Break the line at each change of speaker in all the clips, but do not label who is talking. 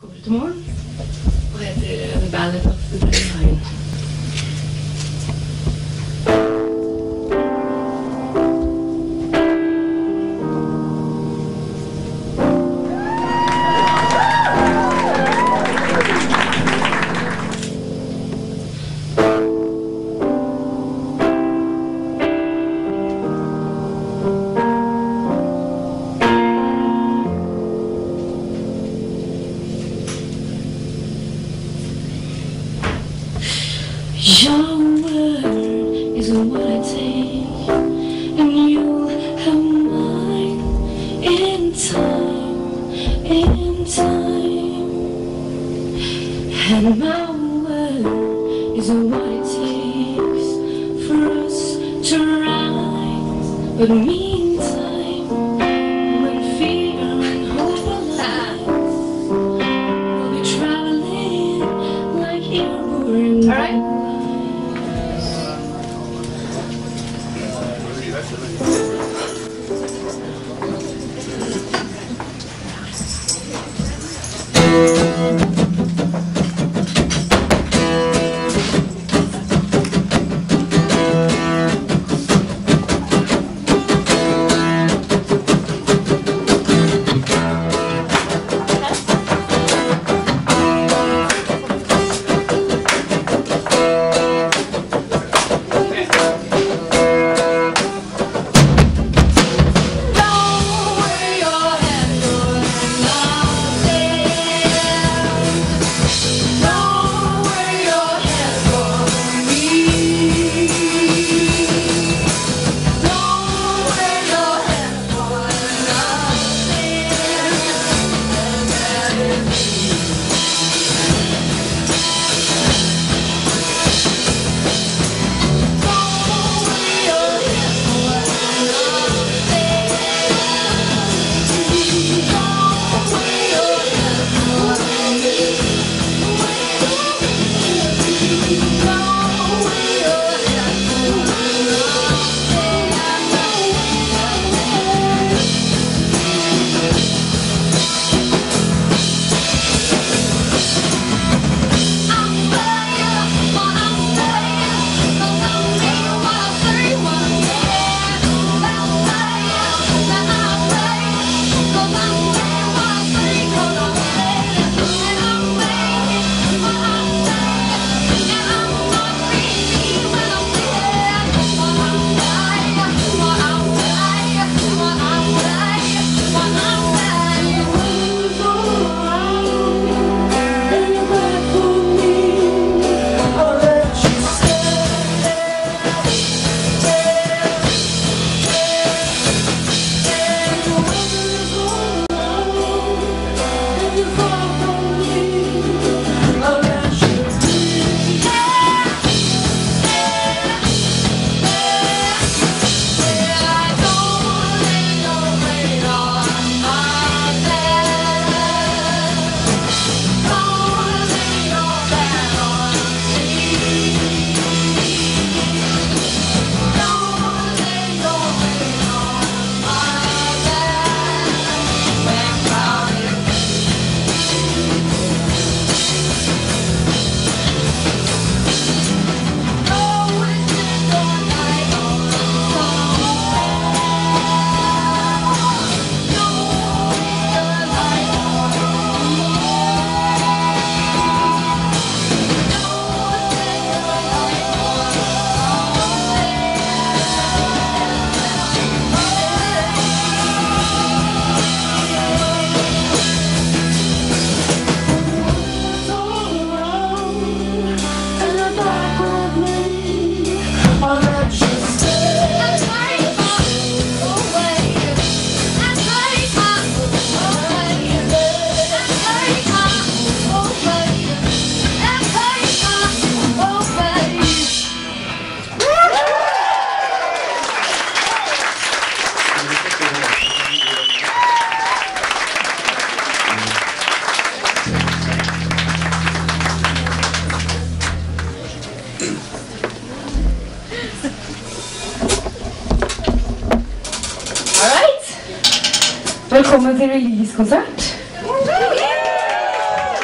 Kommer ut imorgon och heter The Ballad of the Dandylion. Your word is what I take, and you'll have mine in time, and my word is what it takes for us to rise. But meantime, when fear and hope align, we'll be traveling like airborne. All right. Välkommen till releasekonsert.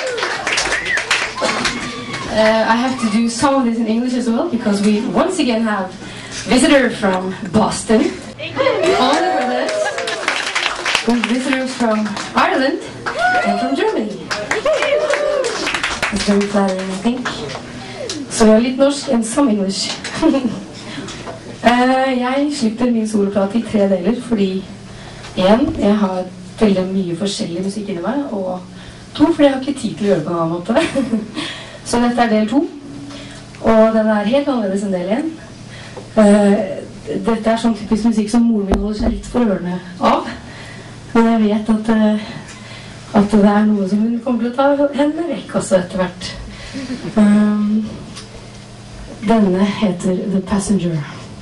I have to do some of this in English as well, because we once again have visitor from Boston, all the brothers, and visitors from Ireland and from Germany. It's very flattering, I think. So litt norsk and some English. Jeg slipper min soloplate i 3 deler, fordi 1, jeg har veldig mye forskjellig musikk inni meg, og 2, fordi jeg har ikke tid til å gjøre det på en annen måte. Så dette er del 2, og den er helt annerledes enn del 1. Dette er sånn typisk musikk som moren min holder seg litt for ørene av, men jeg vet at det er noe som hun kommer til å ta henne vekk også etter hvert. Denne heter The Passenger.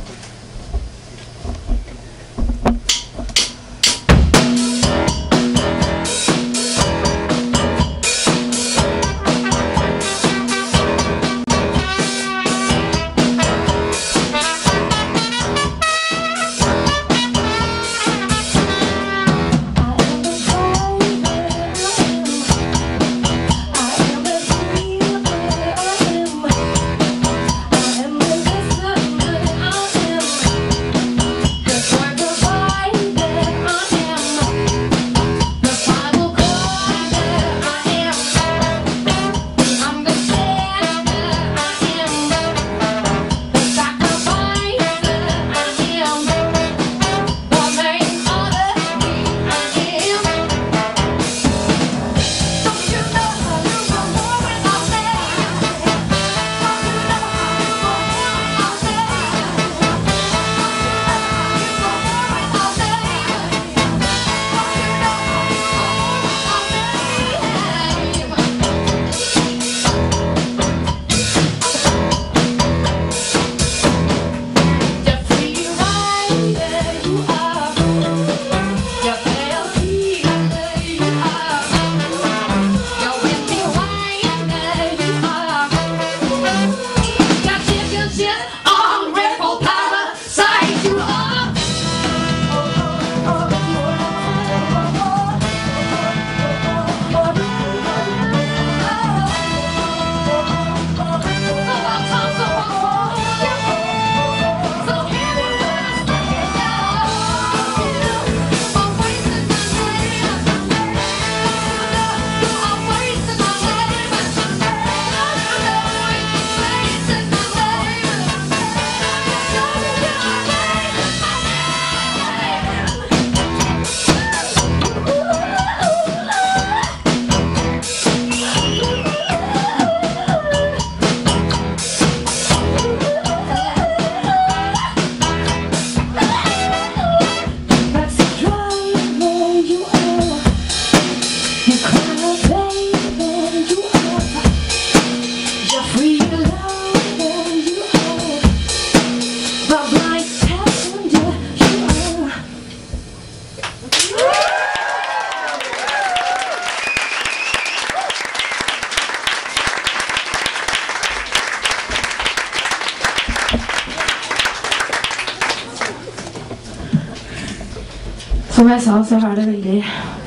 Som jeg sa, så er det veldig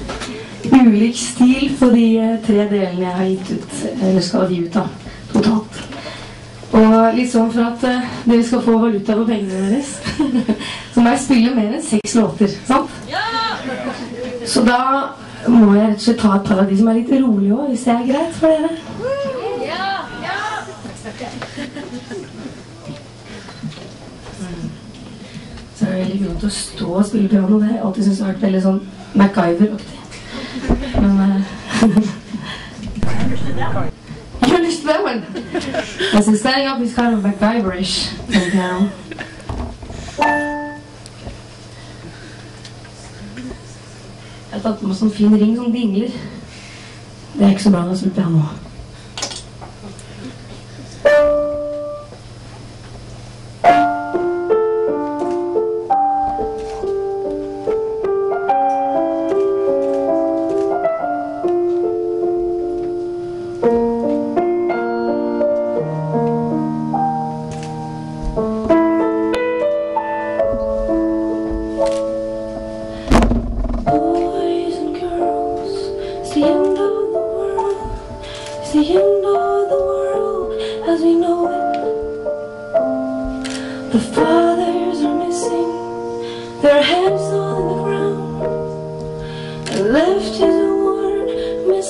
ulik stil på de 3 delene jeg har gitt ut, eller skal gi ut da, totalt. Og litt sånn for at dere skal få valuta på pengene deres, så må jeg spille mer enn 6 låter, sant? Så da må jeg rett og slett ta et par av de som er litt rolige også, hvis det er greit for dere. Så er det veldig mye å stå og spille piano. Det har jeg alltid syntes har vært veldig sånn MacGyver-aktig. Men you understand that one? I said standing up is kind of MacGyver-ish on piano. Jeg har tatt på meg sånn fin ring som dingler. Det er ikke så bra når jeg spiller piano.
the end of the world.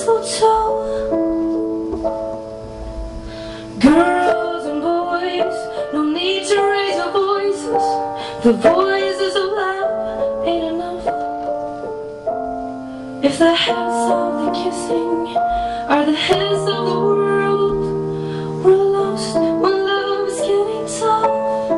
mistletoe. Girls and boys, no need to raise your voices. The voices of love ain't enough. If the heads of the kissing are the heads of the world, we're lost when love is getting tough.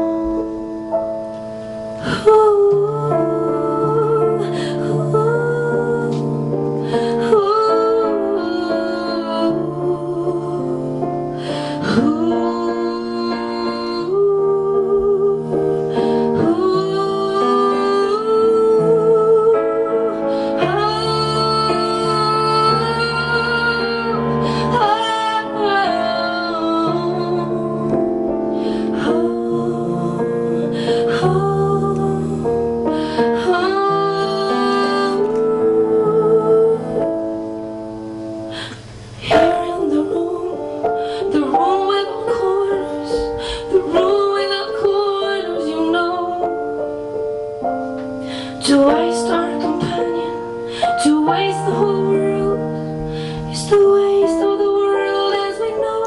To waste our companion, to waste the whole world, is the waste of the world as we know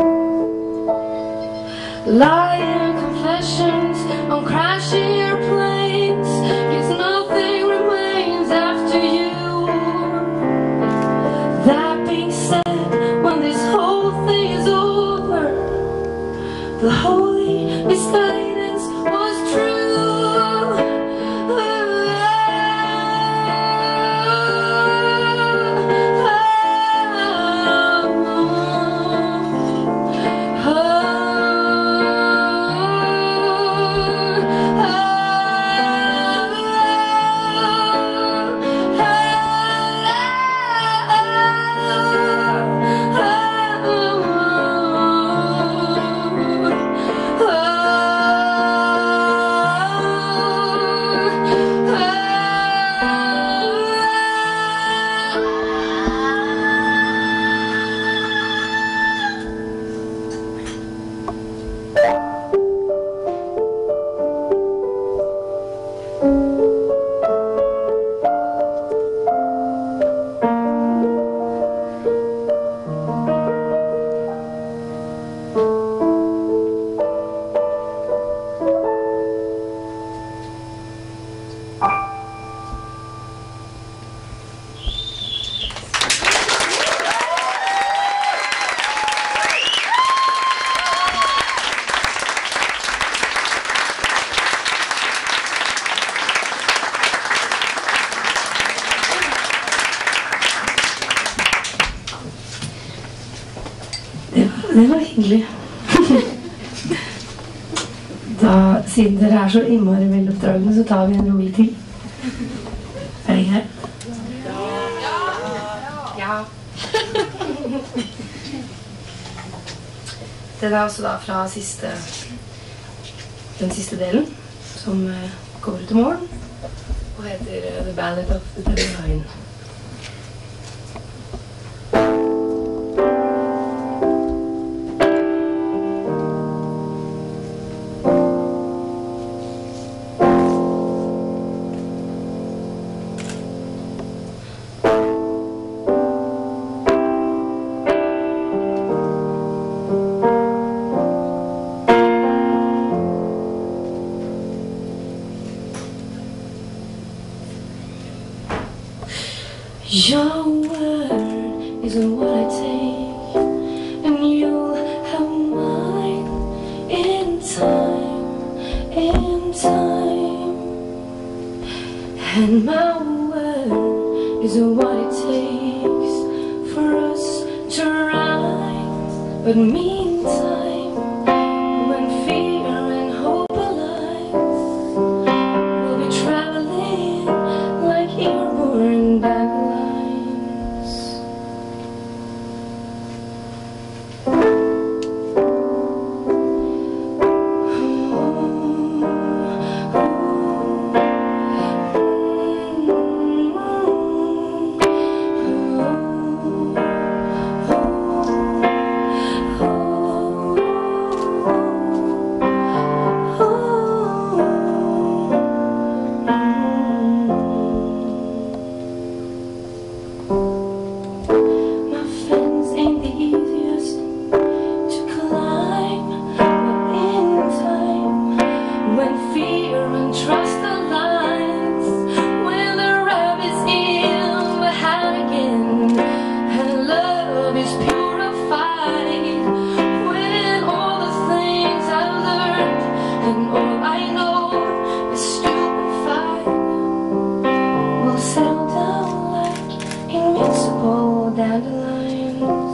it. Liar confessions on crashing airplanes, yes, nothing remains after you. That being said, when this whole thing is over, the holy misguidance was true. Det var hyggelig. Da, siden dere er så innmari veloppdragende, så tar vi en rolig til. Er det greit? Ja. Det er altså da fra den siste delen, som kommer ut i morgen, og heter The Ballad of the Dandylion. Your word isn't what I take, and you'll have mine in time, and my word isn't what it takes for us to rise, but meantime, when fear and hope align, we'll be traveling like airborne dandelions. Oh, dandelions.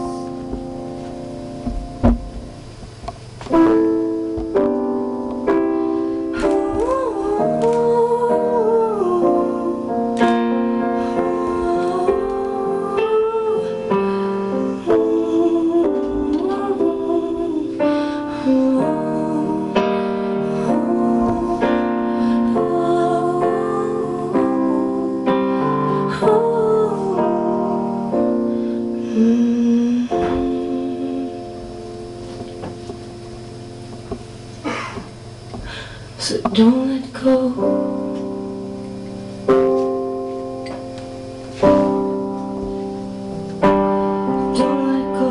So don't let go. Don't let go.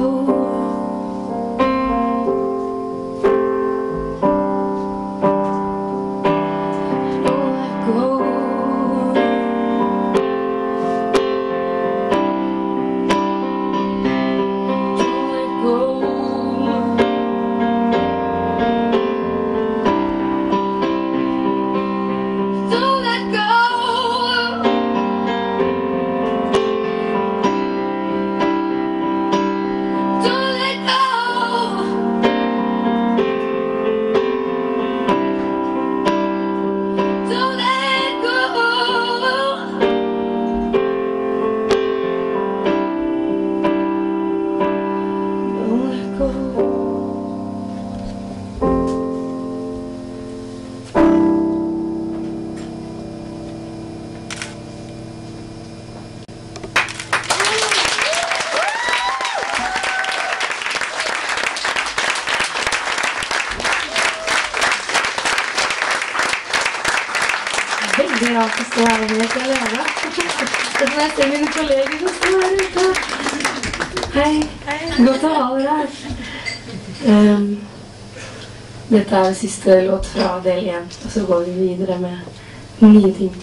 Don't let go. Don't let go. Veldig rart å stå her helt alene. Det er nesten mine kolleger som står her ute. Hei. Godt å ha dere her. Dette er siste låt fra del 1, og så går vi videre med nye ting.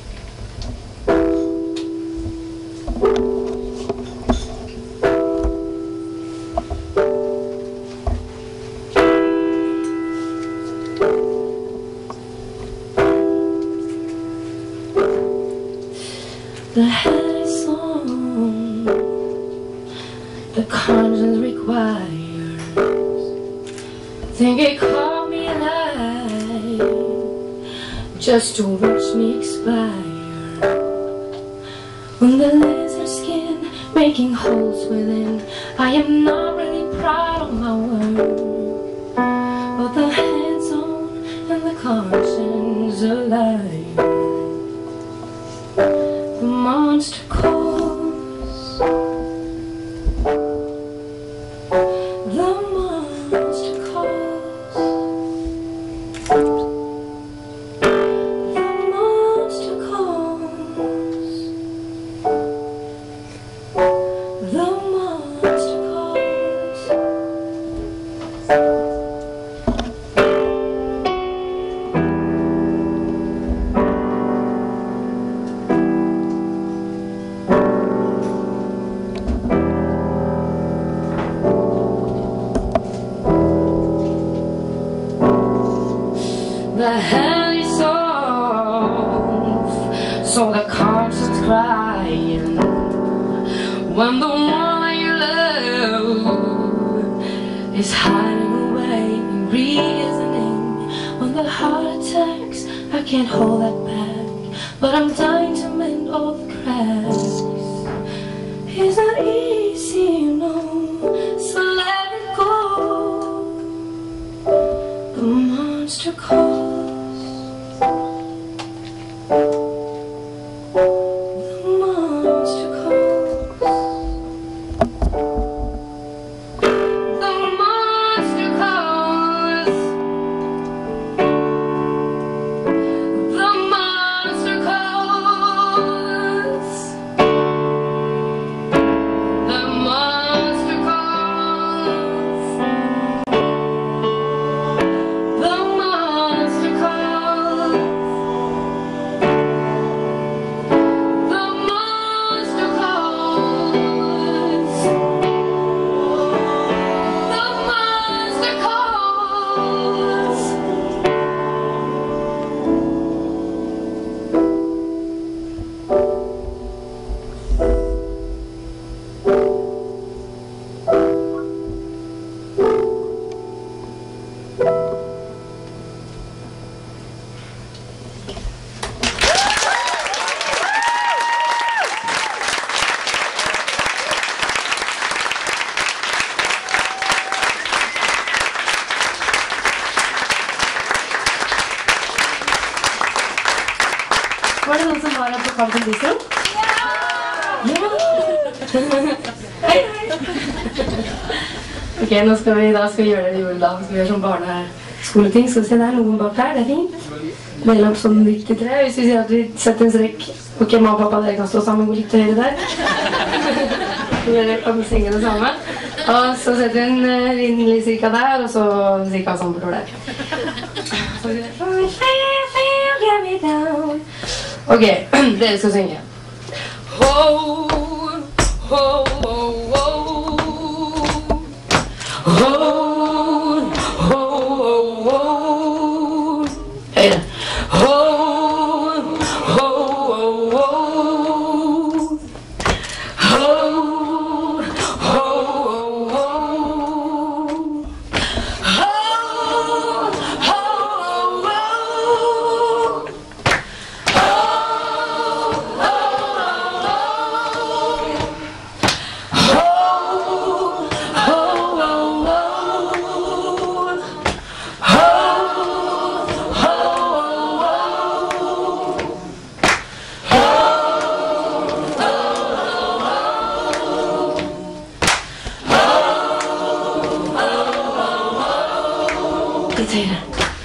The head is on, the conscience requires. Think it caught me alive, just to watch me expire. When the lizard skin making holes within, I am not really proud of my work, but the head's on and the conscience alive. The monster calls. The monster calls. The monster calls. The monster calls. The hell is off, so the conscience crying. When the one you love is hiding away and reasoning. When the heart attacks, I can't hold that back, but I'm dying to mend all the cracks. It's not easy, you know, so let it go. The monster calls. velkommen til Bistro. Ja! Hei, hei! Ok, nå skal vi gjøre det vi gjorde da. Skal vi gjøre sånn barneskoleting. Skal vi se, det er noen bak her, det er fint. Dele opp sånn 93. Hvis vi sier at vi setter en strekk. Ok, mamma og pappa, dere kan stå sammen og gå litt til høyre der. Dere kan synge det samme. Og så setter vi en linje cirka der, og så cirka sånn bortover der. Ok, dere skal synge. Ho, ho, ho, ho. Ho, ho, ho, ho. Høyre. Ho, ho, ho, ho. Ho, ho, ho, ho. Litt høyere.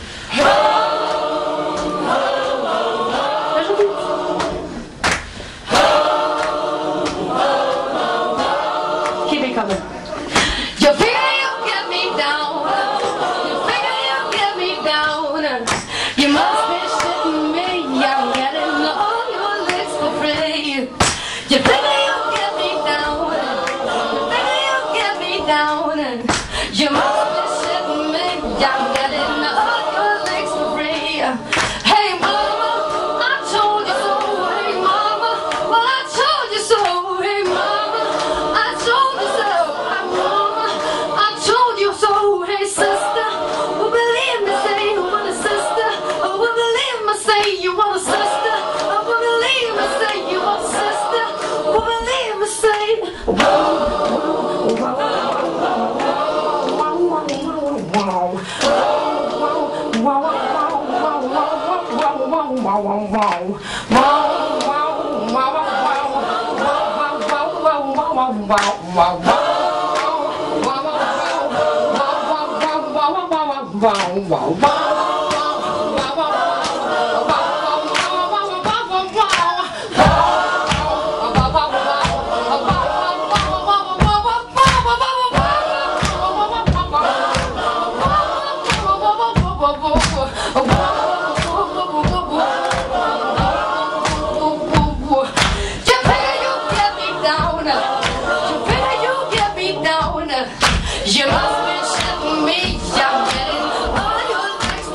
Keep it coming. You figure you get me down. You figure you get me down. You must be shitting me. I'm getting all your licks for free. You figure you get me down. You figure you get me down. You must be shitting me. I'm getting all your licks for free. Hey mama, I told you so. Hey mama, well I told you so. Hey mama, I told you so. Hey mama, I told you so. Hey sister, well believe me, say you want a sister. Oh, well believe me, say you want a sister. Oh, well believe me, say you want a sister. Well believe me, say. You must be shitting me. I'm getting all your legs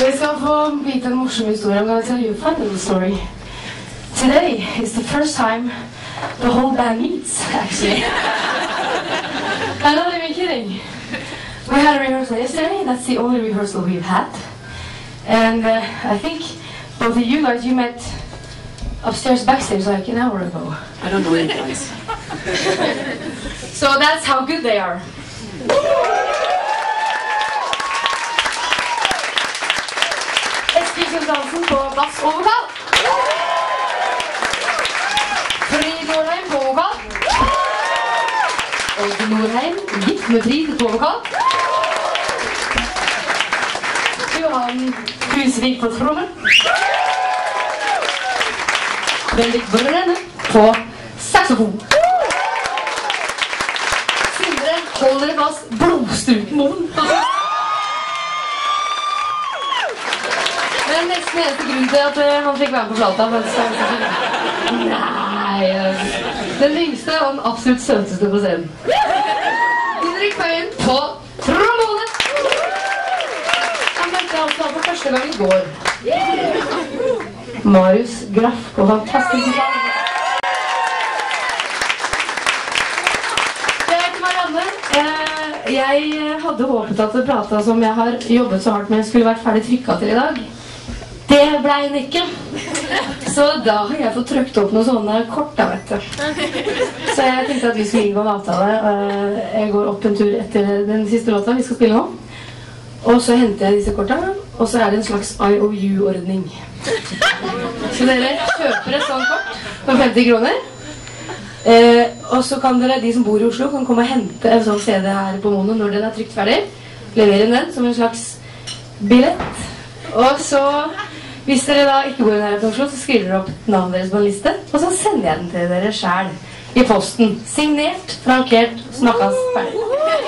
Vi skal få vite en morsom historie. I'm gonna tell you a fun little story. Today is the first time the whole band meets, actually. I'm not even kidding. We had a rehearsal yesterday. That's the only rehearsal we've had. And I think both of you guys, you met upstairs backstage like an hour ago.
I don't know you guys.
So that's how good they are. Dansen på bass og vokal. Frid Norheim på vokal. Olso Norheim, gift med Frid på vokal. Johan Husvik på trommer. Bendik Brenne på saxofon. Sindre holder fast blodstrupen moen. Det er nesten eneste grunn til at han fikk være på flata. Nei, den yngste og den absolutt søteste på scenen. Didrik Bøyen på trombone. Han møtte altså for første gang i går. Marius Graff på fantastisk musikk. Jeg heter Marianne. Jeg hadde håpet at det pratet som jeg har jobbet så hardt med skulle vært ferdig trykket til i dag. Det ble den ikke. Så da har jeg fått trykt opp noen sånne kort da, vet du. Så jeg tenkte at vi skulle inngå en avtale. Jeg går opp en tur etter den siste låta vi skal spille nå. Og så henter jeg disse kortene, og så er det en slags IOU-ordning. Så dere kjøper et sånt kort for 50 kroner. Og så kan dere, de som bor i Oslo, kan komme og hente en sånn CD her på Mono når den er trykt ferdig. Levere den som en slags billett. Og så, hvis dere da ikke bor i nærheten av Oslo, så skriver dere opp navnet deres på en liste, og så sender jeg den til dere selv i posten. Signert, frankert, snakkes ferdig.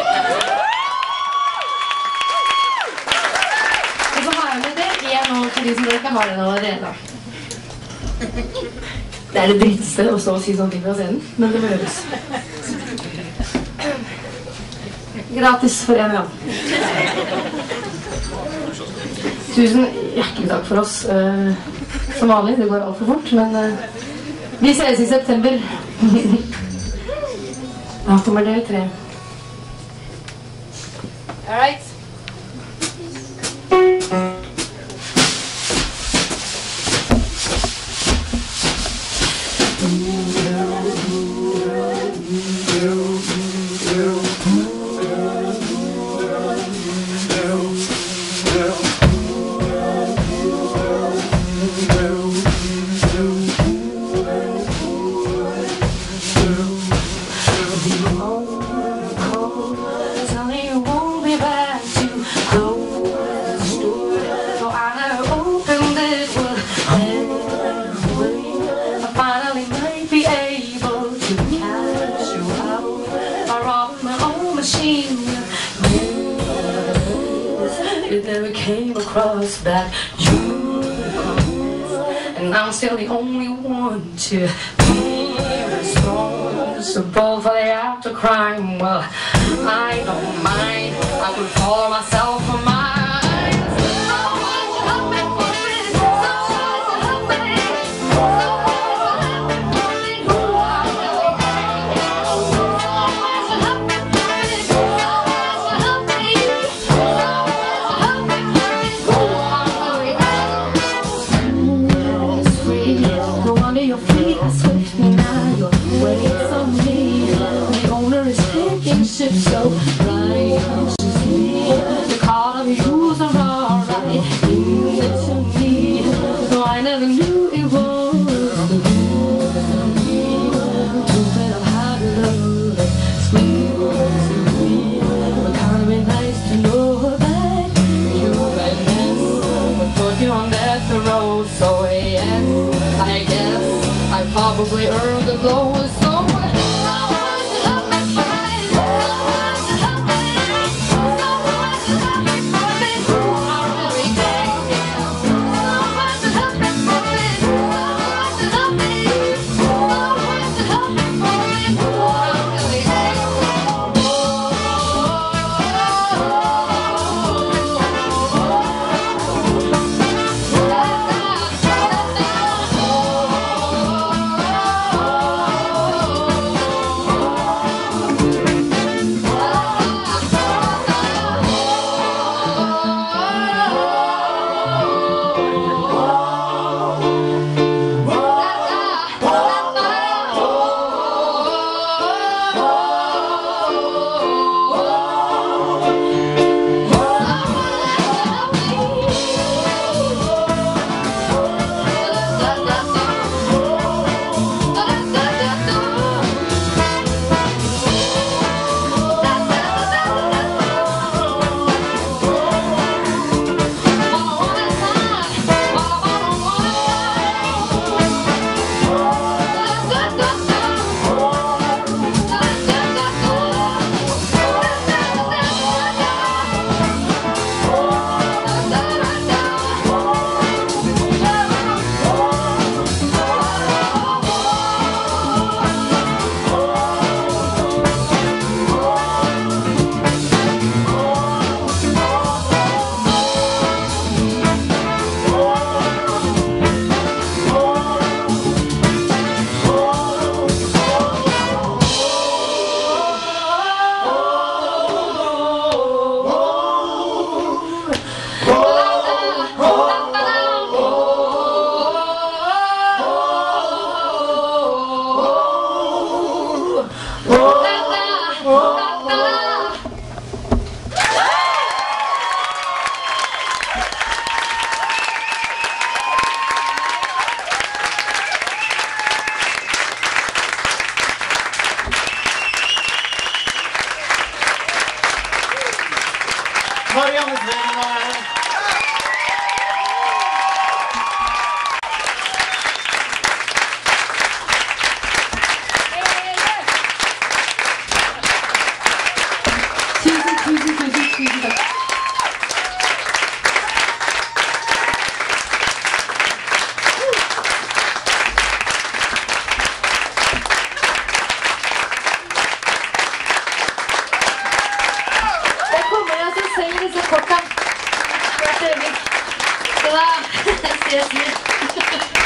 Og så har jeg med det en år for de som ikke har den allerede. Det er det dritteste å stå og si sånne ting fra scenen, men det må gjøres. Gratis for en gang. Tusen hjertelig takk for oss. Som vanlig, det går alt for fort, men vi ses i september. Da kommer del 3. All right. Across that you, and I'm still the only one to be responsible for the act of crime. Well, I don't mind. I would follow myself for mine. So righteously, the call of youth are alright. Give it to me, though I never knew it was the truth that I've had to love. Sweet, but kind of be nice to know that you and this would put you on death row. So yes, I guess I probably earned the lowest. So Takk skal du ha. Ses litt.